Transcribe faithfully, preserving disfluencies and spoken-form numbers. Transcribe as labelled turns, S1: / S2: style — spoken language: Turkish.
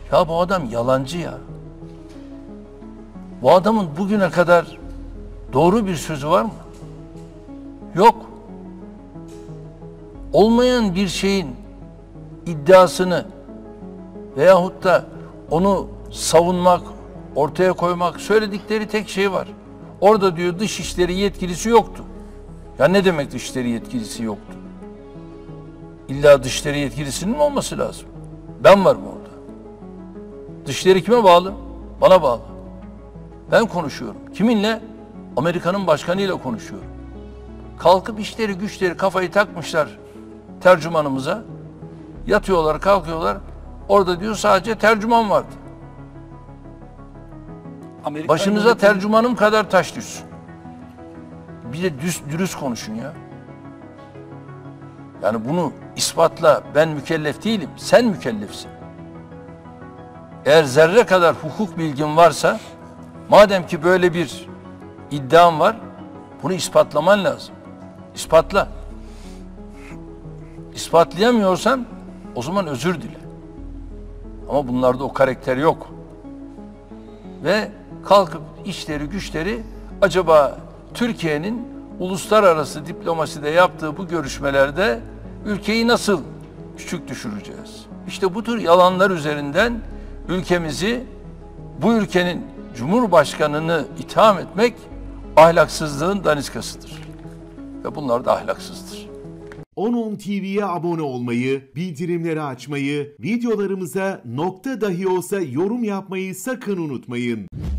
S1: Ya bu adam yalancı ya. Bu adamın bugüne kadar doğru bir sözü var mı? Yok. Olmayan bir şeyin iddiasını veyahut da onu savunmak, ortaya koymak, söyledikleri tek şey var. Orada diyor dışişleri yetkilisi yoktu. Ya ne demek dışişleri yetkilisi yoktu? İlla dışişleri yetkilisinin mi olması lazım? Ben varım orada. Dışişleri kime bağlı? Bana bağlı. Ben konuşuyorum. Kiminle? Amerika'nın başkanıyla konuşuyorum. Kalkıp işleri güçleri kafayı takmışlar tercümanımıza. Yatıyorlar, kalkıyorlar. Orada diyor sadece tercüman vardı. Amerika Başınıza yönetimi... tercümanım kadar taş düşsün. Bir de düz, dürüst konuşun ya. Yani bunu ispatla, ben mükellef değilim, sen mükellefsin. Eğer zerre kadar hukuk bilgin varsa, madem ki böyle bir iddiam var, bunu ispatlaman lazım. İspatla. İspatlayamıyorsan o zaman özür dile. Ama bunlarda o karakter yok. Ve kalkıp işleri güçleri acaba Türkiye'nin uluslararası diplomaside yaptığı bu görüşmelerde ülkeyi nasıl küçük düşüreceğiz? İşte bu tür yalanlar üzerinden ülkemizi, bu ülkenin Cumhurbaşkanını itham etmek ahlaksızlığın daniskasıdır. Ve bunlar da ahlaksızdır.
S2: on on T V'ye abone olmayı, bildirimleri açmayı, videolarımıza nokta dahi olsa yorum yapmayı sakın unutmayın.